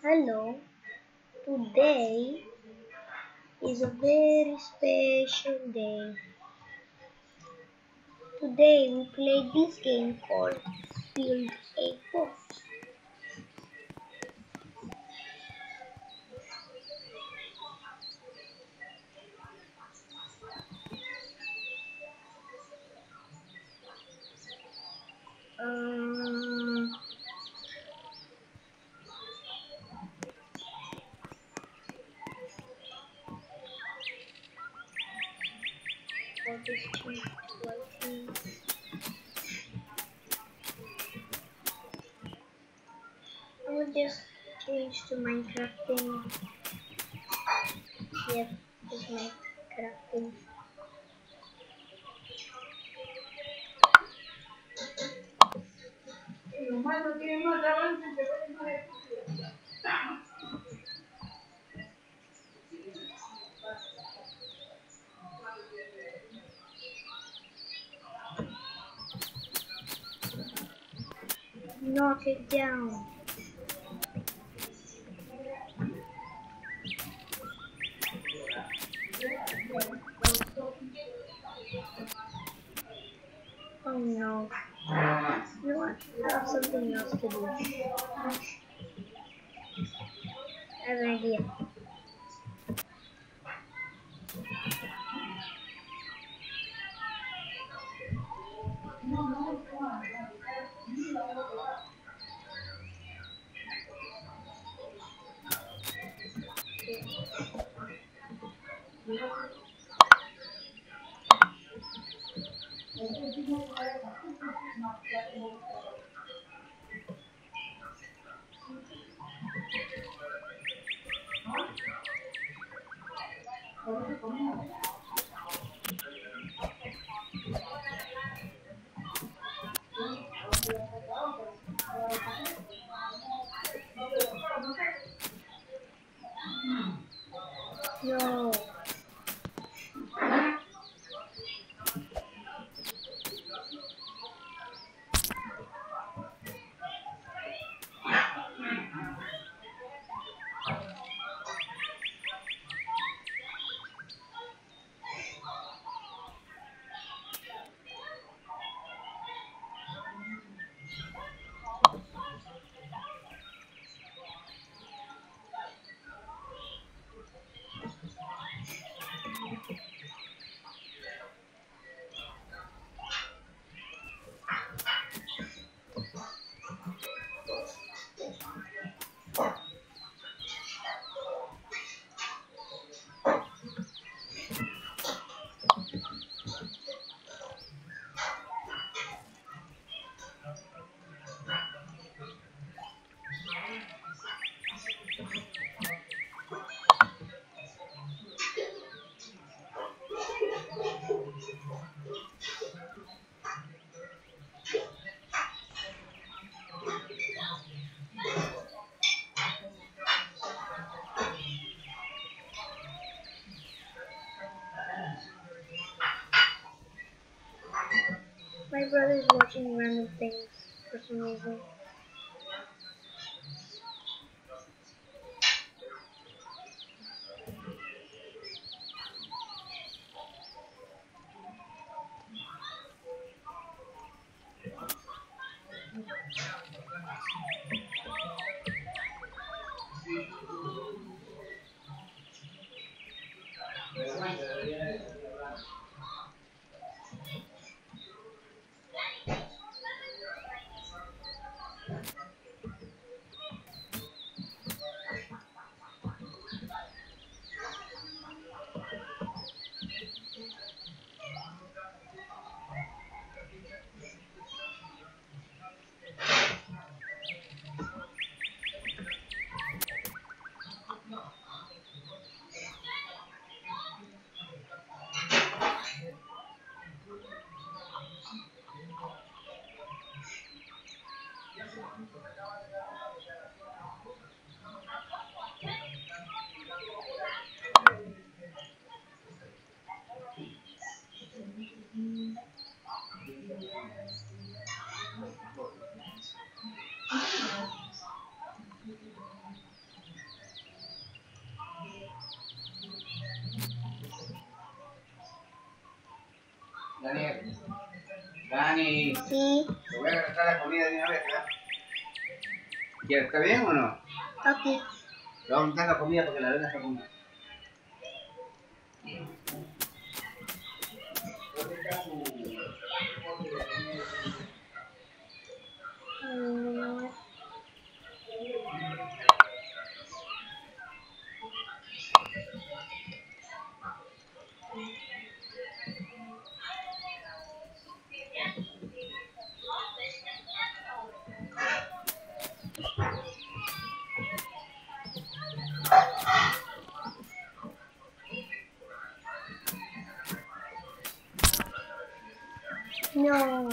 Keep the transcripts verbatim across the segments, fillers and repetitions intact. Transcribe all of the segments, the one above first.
Hello, today is a very special day. Today we play this game called Build a Boat. Um, for this change quality, I will just change to Minecrafting. Yep, just Minecrafting. Knock it down. Oh no. You know what? I have something else to do. I have an idea. No. My brother is watching random things for some reason. Dani. Sí. Te voy a agarrar la comida de una vez, ¿verdad? ¿Quieres? ¿Está bien o no? Ok. Te vamos a dar la comida porque la arena está comiendo. ¿Dónde está su bote de comida? No. No.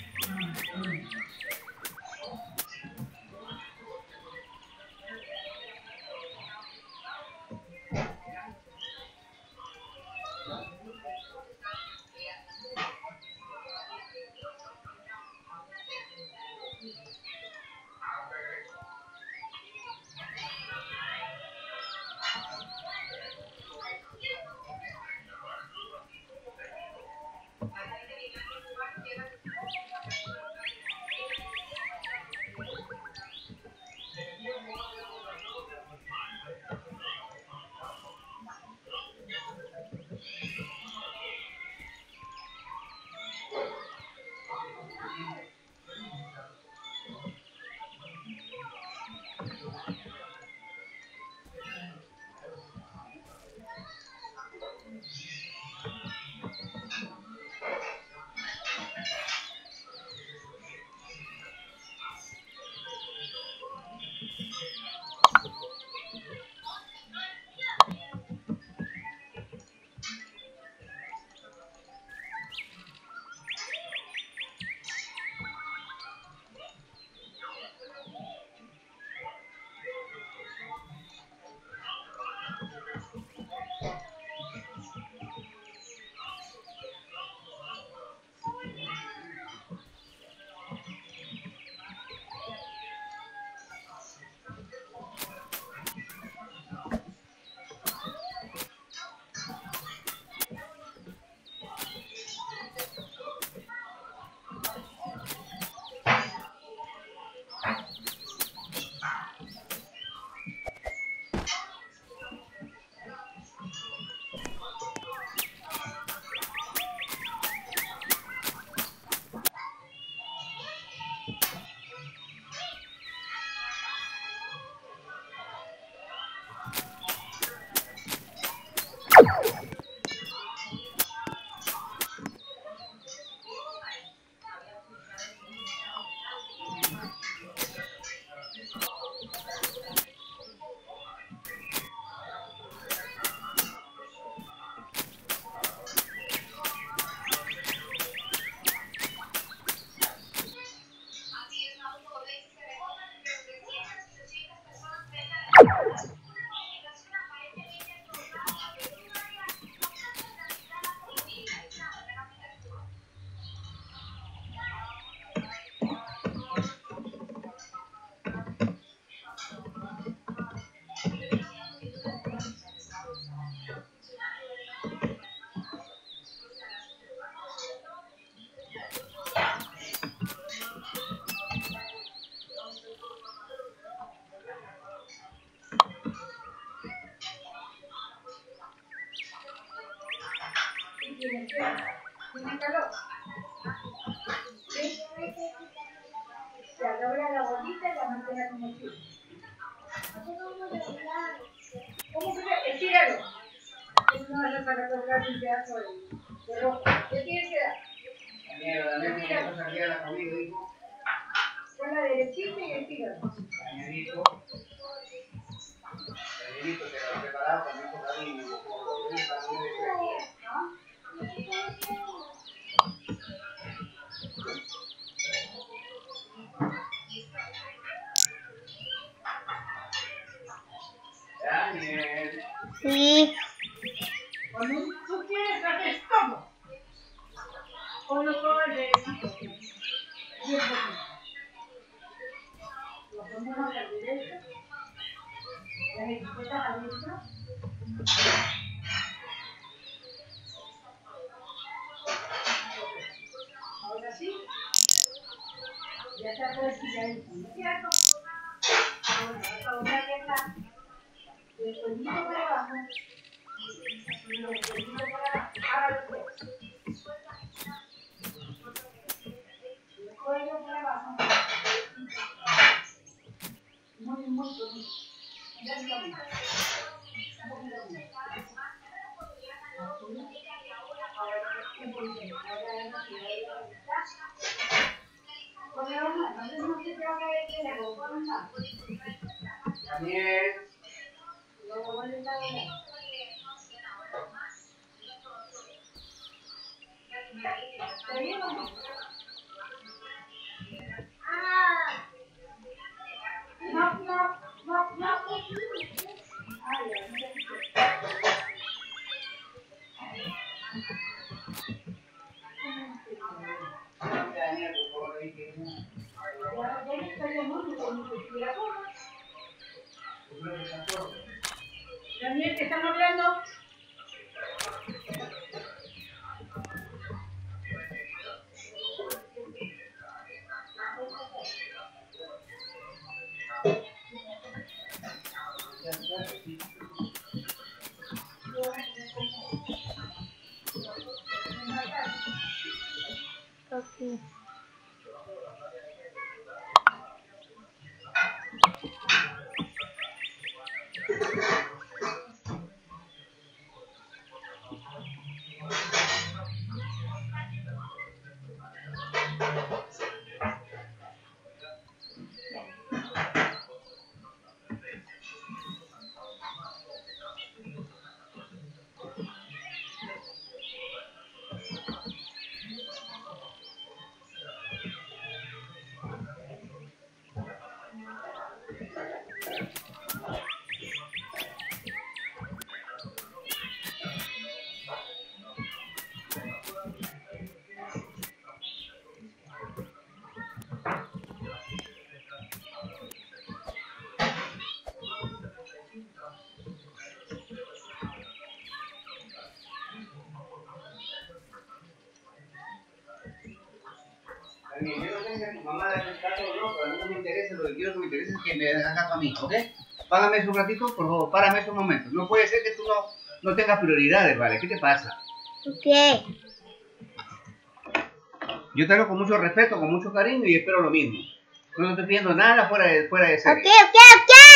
¿Tiene calor? ¿Sí? Ya, dobla la bolita y la mantenga como así. ¿Cómo que se? Estíralo. No vas a para colgar un pedazo de ropa. ¿Qué tienes que dar? Daniela, Daniela, ¿cómo salía la comida, hijo? Ponla derechita y estíralo. Danielito. Danielito, te lo he preparado con mucho cariño. Daniel. Sí. ¿Tú quieres hacer todo? Ponlo todo el derechito. Bien poquito. Lo ponemos al derecho. Las etiquetas adentro. Ahora sí. a él, ¿no es cierto? Ahora, esta otra que está, del cuellito para abajo, del cuellito para abajo, para los pies. El cuello para abajo, muy, muy bonito. Ya está bien. Un poquito bien. Ahora, un poquito. Ahora, no se va a Daniel. Daniel, por favor, ahí que no. Daniel, ¿te están hablando? Aquí. Daniel, yo no sé si a tu mamá le hace caso o no, pero a mí no me interesa, lo que quiero que me interesa es que me hagas caso a mí, ¿ok? Págame eso un ratito, por favor, párame eso un momento. No puede ser que tú no, no tengas prioridades, ¿vale? ¿Qué te pasa? ¿Qué? Yo te hablo con mucho respeto, con mucho cariño y espero lo mismo. No te estoy pidiendo nada fuera de, fuera de ¿Qué? serie. ¿Qué? ¿Qué?